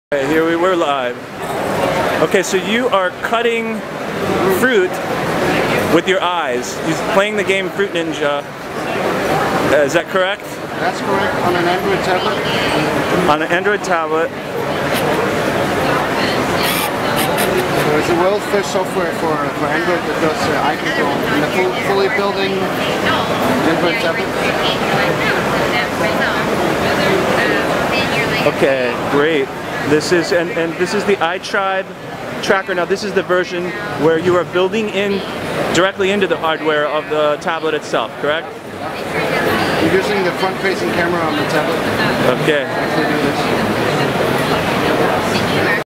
Okay, we're live. Okay, so you are cutting fruit with your eyes. You're playing the game Fruit Ninja. Is that correct? That's correct, on an Android tablet. On an Android tablet. So it's a well-fitted software for Android that does eye control and a fully built-in Android tablet. Okay, great. This is and this is the iTribe tracker. Now this is the version where you are building in directly into the hardware of the tablet itself, correct? You're using the front-facing camera on the tablet. Okay. To actually do this.